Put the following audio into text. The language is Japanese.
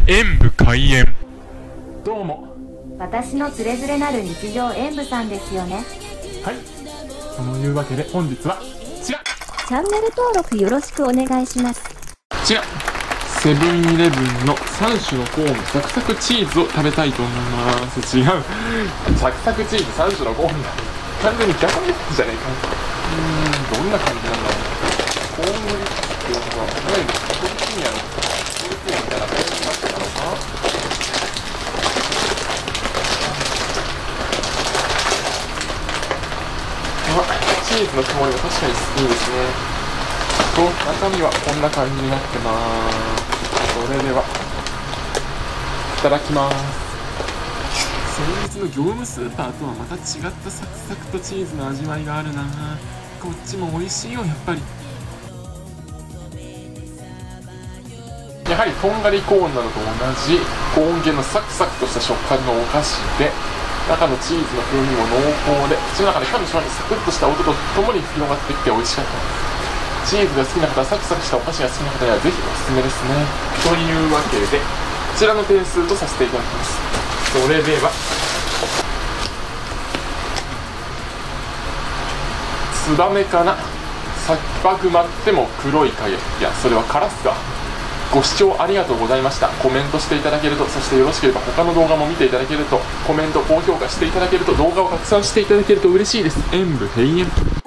演武開演。どうも。 私のつれづれなる日常演武さんですよね。 はい、そのいうわけで本日はこちら、 チャンネル登録よろしくお願いします。 こちらセブンイレブンの3種のコーンサクサクチーズを食べたいと思います。違う、サクサクチーズ3種のコーンが完全に逆にじゃねえか。どんな感じなんだろう。コーングリッツっていうのはかなりトルティーヤのトルティーヤみたいな感じになってたのかな。チーズの香りも確かにいいですね。と、中身はこんな感じになってます。それでは、いただきます。先日の業務スーパーとはまた違ったサクサクとチーズの味わいがあるな。こっちも美味しいよ、やっぱり。やはりとんがりコーンなどと同じコーン系のサクサクとした食感のお菓子で、中のチーズの風味も濃厚で、口の中で噛む瞬間にサクッとした音とともに広がってきて美味しかったです。チーズが好きな方、サクサクしたお菓子が好きな方にはぜひおすすめですね。というわけで、こちらの点数とさせていただきます。それでは、ツバメかな。さっぱく舞っても黒い影。いや、それはカラスか。ご視聴ありがとうございました。コメントしていただけると、そしてよろしければ他の動画も見ていただけると、コメント、高評価していただけると、動画を拡散していただけると嬉しいです。演武閉園。